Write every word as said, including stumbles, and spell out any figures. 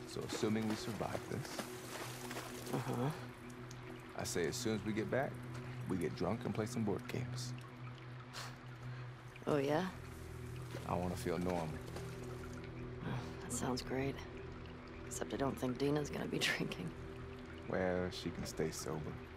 So assuming we survive this, Uh-huh. I say as soon as we get back, we get drunk and play some board games. Oh, yeah? I want to feel normal. That sounds great. Except I don't think Dina's gonna be drinking. Well, she can stay sober.